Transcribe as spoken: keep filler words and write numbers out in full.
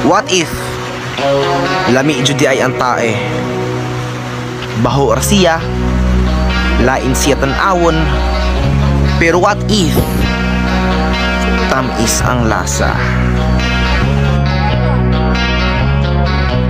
What if lami jud di ay ang tae, baho ra siya, lain siya tan-awon, pero what if tamis ang lasa?